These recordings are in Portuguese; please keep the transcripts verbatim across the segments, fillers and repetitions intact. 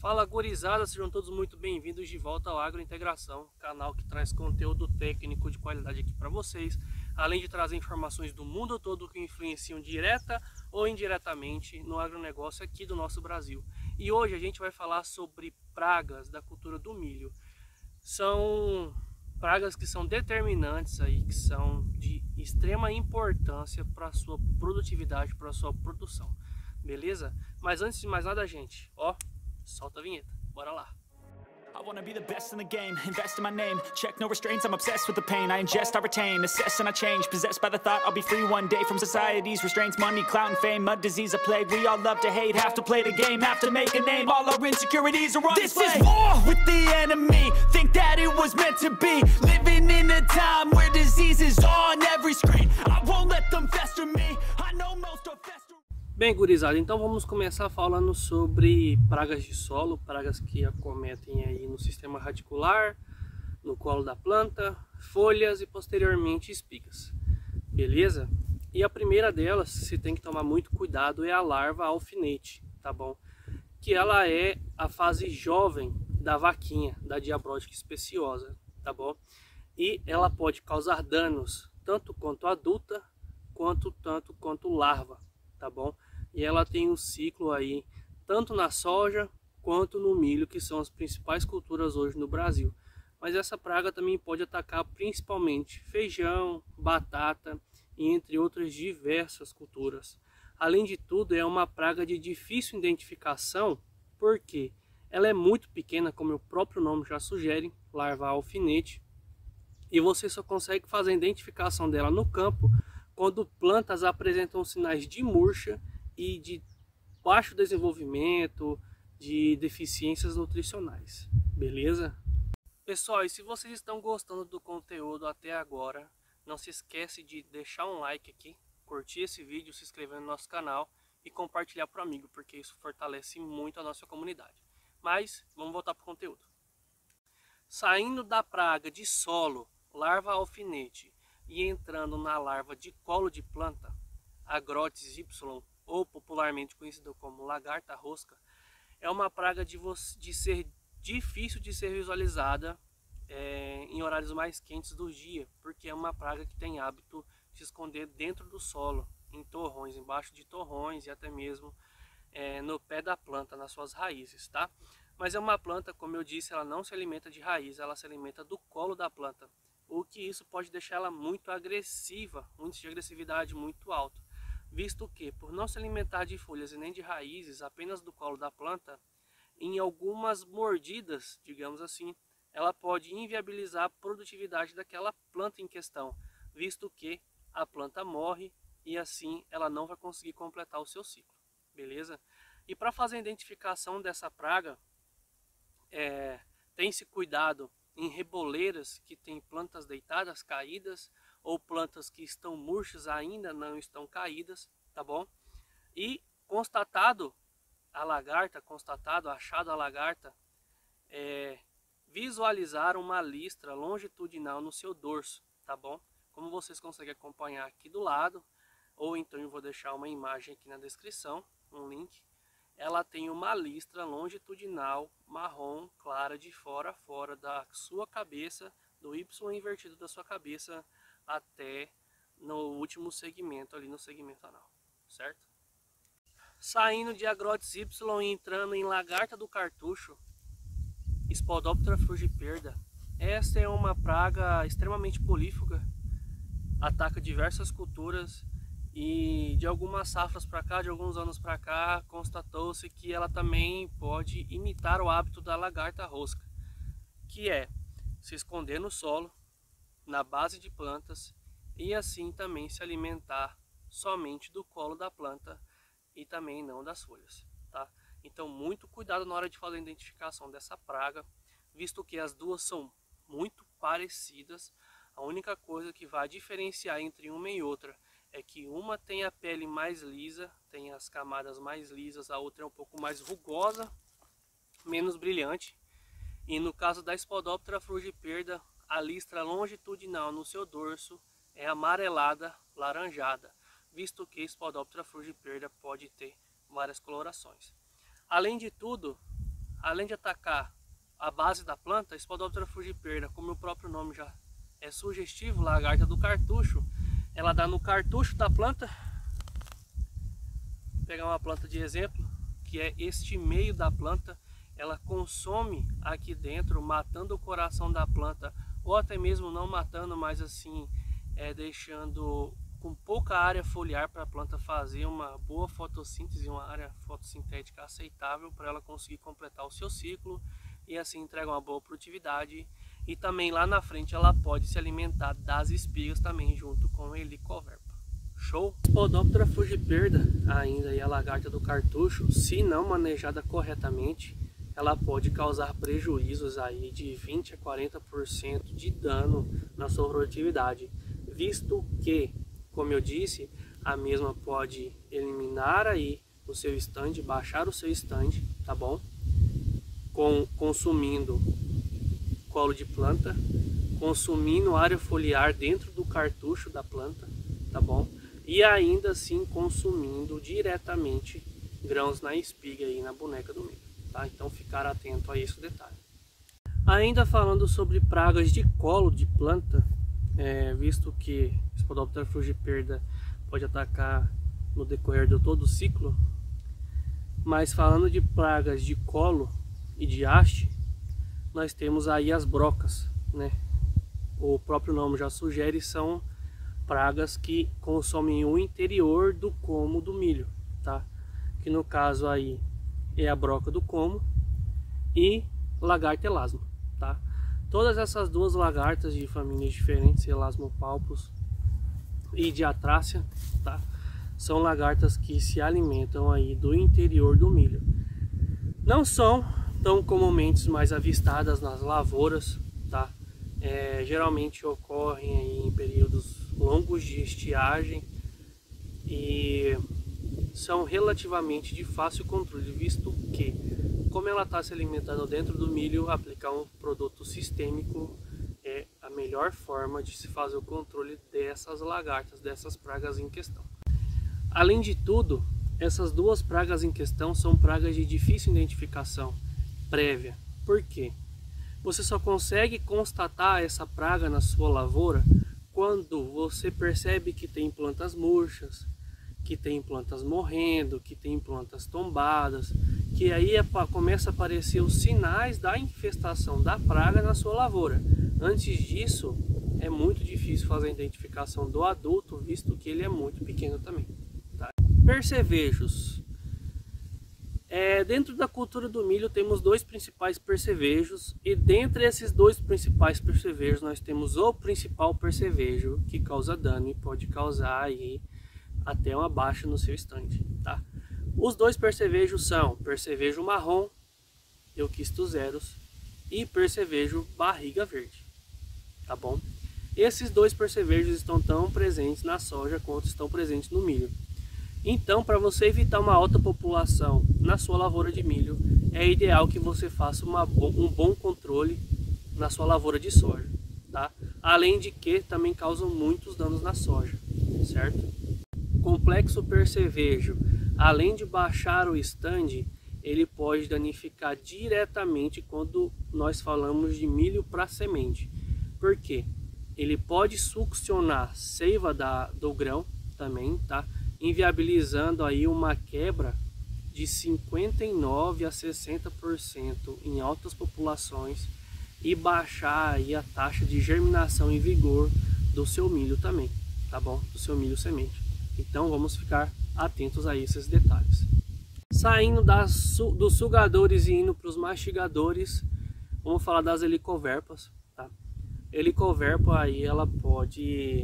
Fala gurizada, sejam todos muito bem-vindos de volta ao Agrointegração, canal que traz conteúdo técnico de qualidade aqui para vocês, além de trazer informações do mundo todo que influenciam direta ou indiretamente no agronegócio aqui do nosso Brasil. E hoje a gente vai falar sobre pragas da cultura do milho. São pragas que são determinantes aí, que são de extrema importância para a sua produtividade, para a sua produção. Beleza? Mas antes de mais nada, gente, ó, solta a vinheta, bora lá. I wanna be the best in the game, invest in my name, check no restraints, I'm obsessed with the pain, I ingest, I retain, assess and I change, possessed by the thought I'll be free one day from society's restraints, money, clout and fame, a disease, a plague, we all love to hate, have to play the game, have to make a name, all our insecurities are on this display. This is war with the enemy, think that it was meant to be, living in a time where disease is on every screen, I won't let them fester me, I know most are fester. Bem, gurizada, então vamos começar falando sobre pragas de solo, pragas que acometem aí no sistema radicular, no colo da planta, folhas e posteriormente espigas, beleza? E a primeira delas, se tem que tomar muito cuidado, é a larva alfinete, tá bom? Que ela é a fase jovem da vaquinha, da diabrótica especiosa, tá bom? E ela pode causar danos, tanto quanto adulta, quanto tanto quanto larva, tá bom? E ela tem um ciclo aí, tanto na soja quanto no milho, que são as principais culturas hoje no Brasil. Mas essa praga também pode atacar principalmente feijão, batata e entre outras diversas culturas. Além de tudo, é uma praga de difícil identificação, porque ela é muito pequena, como o próprio nome já sugere, larva alfinete, e você só consegue fazer a identificação dela no campo quando plantas apresentam sinais de murcha e de baixo desenvolvimento, de deficiências nutricionais, beleza? Pessoal, e se vocês estão gostando do conteúdo até agora, não se esquece de deixar um like aqui, curtir esse vídeo, se inscrever no nosso canal e compartilhar para o amigo, porque isso fortalece muito a nossa comunidade. Mas vamos voltar para o conteúdo. Saindo da praga de solo, larva alfinete, e entrando na larva de colo de planta, Agrotis Y, ou popularmente conhecido como lagarta rosca, é uma praga de, de ser difícil de ser visualizada é, em horários mais quentes do dia, porque é uma praga que tem hábito de se esconder dentro do solo, em torrões, embaixo de torrões e até mesmo é, no pé da planta, nas suas raízes, tá? Mas é uma planta, como eu disse, ela não se alimenta de raiz, ela se alimenta do colo da planta, o que isso pode deixar ela muito agressiva, um índice de agressividade muito alto, visto que, por não se alimentar de folhas e nem de raízes, apenas do colo da planta, em algumas mordidas, digamos assim, ela pode inviabilizar a produtividade daquela planta em questão, visto que a planta morre e assim ela não vai conseguir completar o seu ciclo, beleza? E para fazer a identificação dessa praga, é, tem-se cuidado em reboleiras que têm plantas deitadas, caídas, ou plantas que estão murchas ainda não estão caídas, tá bom? E constatado a lagarta, constatado, achado a lagarta, é, visualizar uma listra longitudinal no seu dorso, tá bom? Como vocês conseguem acompanhar aqui do lado, ou então eu vou deixar uma imagem aqui na descrição, um link. Ela tem uma listra longitudinal marrom clara de fora a fora da sua cabeça, do Y invertido da sua cabeça até no último segmento, ali no segmento anal, certo? Saindo de Agrotis Y e entrando em lagarta do cartucho, Spodoptera frugiperda. Esta é uma praga extremamente polífaga, ataca diversas culturas e de algumas safras para cá, de alguns anos para cá, constatou-se que ela também pode imitar o hábito da lagarta rosca, que é se esconder no solo, na base de plantas e assim também se alimentar somente do colo da planta e também não das folhas, tá? Então muito cuidado na hora de fazer a identificação dessa praga, visto que as duas são muito parecidas. A única coisa que vai diferenciar entre uma e outra é que uma tem a pele mais lisa, tem as camadas mais lisas, a outra é um pouco mais rugosa, menos brilhante. E no caso da Spodoptera frugiperda, a listra longitudinal no seu dorso é amarelada, laranjada, visto que Spodoptera frugiperda pode ter várias colorações. Além de tudo, além de atacar a base da planta, a Spodoptera frugiperda, como o próprio nome já é sugestivo, lagarta do cartucho, ela dá no cartucho da planta. Vou pegar uma planta de exemplo, que é este meio da planta, ela consome aqui dentro, matando o coração da planta, ou até mesmo não matando, mas assim, é, deixando com pouca área foliar para a planta fazer uma boa fotossíntese, uma área fotossintética aceitável para ela conseguir completar o seu ciclo e assim entregar uma boa produtividade. E também lá na frente ela pode se alimentar das espigas também junto com a Helicoverpa. Show? Spodoptera frugiperda, ainda e a lagarta do cartucho, se não manejada corretamente, ela pode causar prejuízos aí de vinte a quarenta por cento de dano na sua produtividade, visto que, como eu disse, a mesma pode eliminar aí o seu stand, baixar o seu stand, tá bom? Com, consumindo colo de planta, consumindo área foliar dentro do cartucho da planta, tá bom? E ainda assim consumindo diretamente grãos na espiga e na boneca do milho, tá? Então ficar atento a esse detalhe. Ainda falando sobre pragas de colo de planta, é, visto que Spodoptera frugiperda pode atacar no decorrer de todo o ciclo, mas falando de pragas de colo e de haste, nós temos aí as brocas, né? O próprio nome já sugere, são pragas que consomem o interior do como do milho, tá? Que no caso aí é a broca do como e lagarta elasmo, tá? Todas essas duas lagartas de famílias diferentes, Elasmopalpus e Diatrácea, tá? São lagartas que se alimentam aí do interior do milho. Não são tão comumente mais avistadas nas lavouras, tá? É, geralmente ocorrem aí em períodos longos de estiagem e são relativamente de fácil controle, visto que, como ela está se alimentando dentro do milho, aplicar um produto sistêmico é a melhor forma de se fazer o controle dessas lagartas, dessas pragas em questão. Além de tudo, essas duas pragas em questão são pragas de difícil identificação prévia. Por quê? Você só consegue constatar essa praga na sua lavoura quando você percebe que tem plantas murchas, que tem plantas morrendo, que tem plantas tombadas, que aí é, começa a aparecer os sinais da infestação da praga na sua lavoura. Antes disso, é muito difícil fazer a identificação do adulto, visto que ele é muito pequeno também, tá? Percevejos. É, dentro da cultura do milho temos dois principais percevejos, e dentre esses dois principais percevejos nós temos o principal percevejo que causa dano e pode causar aí até uma baixa no seu estande, tá? Os dois percevejos são percevejo marrom, Euquistozeros, e percevejo barriga verde, tá bom? Esses dois percevejos estão tão presentes na soja quanto estão presentes no milho. Então, para você evitar uma alta população na sua lavoura de milho, é ideal que você faça uma, um bom controle na sua lavoura de soja, tá? Além de que também causam muitos danos na soja, certo? Complexo percevejo, além de baixar o stand, ele pode danificar diretamente quando nós falamos de milho para semente. Por quê? Ele pode succionar seiva da, do grão também, tá? Inviabilizando aí uma quebra de cinquenta e nove a sessenta por cento em altas populações e baixar aí a taxa de germinação e vigor do seu milho também, tá bom? Do seu milho semente. Então vamos ficar atentos a esses detalhes. Saindo das, dos sugadores e indo para os mastigadores, vamos falar das helicoverpas, tá? Helicoverpa aí ela pode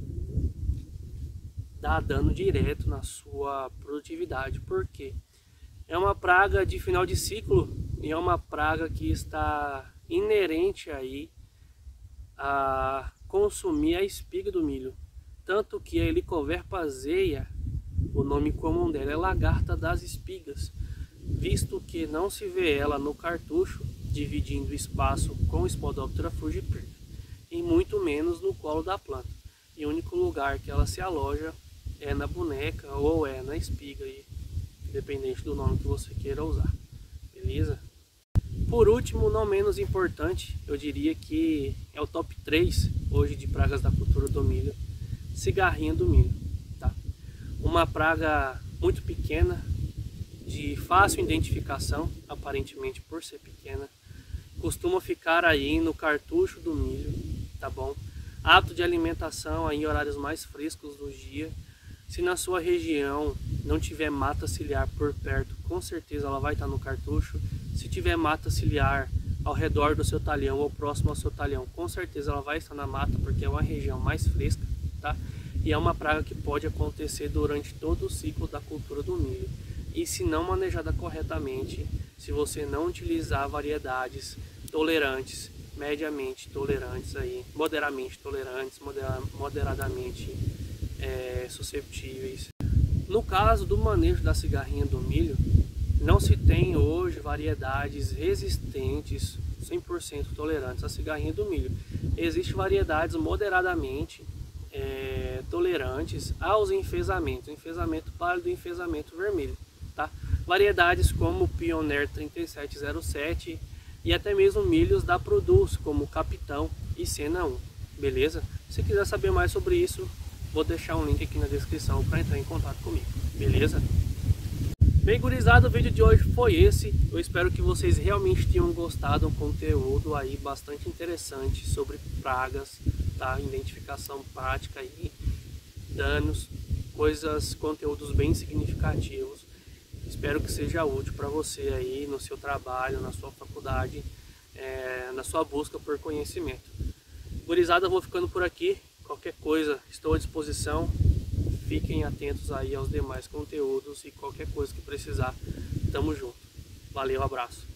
dar dano direto na sua produtividade, porque é uma praga de final de ciclo e é uma praga que está inerente aí a consumir a espiga do milho. Tanto que a Helicoverpa azeia, o nome comum dela é lagarta das espigas, visto que não se vê ela no cartucho dividindo espaço com Spodoptera frugiperda, e muito menos no colo da planta. E o único lugar que ela se aloja é na boneca ou é na espiga, aí, independente do nome que você queira usar, beleza? por último, não menos importante, eu diria que é o top três hoje de pragas da cultura do milho, cigarrinha do milho, tá? Uma praga muito pequena, de fácil identificação, aparentemente por ser pequena, costuma ficar aí no cartucho do milho, tá bom? Hábito de alimentação aí em horários mais frescos do dia. Se na sua região não tiver mata ciliar por perto, com certeza ela vai estar no cartucho. Se tiver mata ciliar ao redor do seu talhão ou próximo ao seu talhão, com certeza ela vai estar na mata, porque é uma região mais fresca, tá? E é uma praga que pode acontecer durante todo o ciclo da cultura do milho. E se não manejada corretamente, se você não utilizar variedades tolerantes, mediamente tolerantes, aí, moderadamente tolerantes, modera moderadamente é, susceptíveis. No caso do manejo da cigarrinha do milho, não se tem hoje variedades resistentes, cem por cento tolerantes à cigarrinha do milho. Existem variedades moderadamente é, tolerantes aos enfesamentos, enfesamento pálido e enfesamento vermelho. Tá? Variedades como o Pioneer trinta e sete zero sete e até mesmo milhos da Produce, como Capitão e Sena um, beleza? Se quiser saber mais sobre isso, vou deixar um link aqui na descrição para entrar em contato comigo, beleza? Bem, gurizada, o vídeo de hoje foi esse. Eu espero que vocês realmente tenham gostado, um conteúdo aí bastante interessante sobre pragas, tá? Identificação prática aí, danos, coisas, conteúdos bem significativos. Espero que seja útil para você aí no seu trabalho, na sua faculdade, é, na sua busca por conhecimento. Gurizada, eu vou ficando por aqui. Qualquer coisa, estou à disposição. Fiquem atentos aí aos demais conteúdos e qualquer coisa que precisar, tamo junto. Valeu, abraço.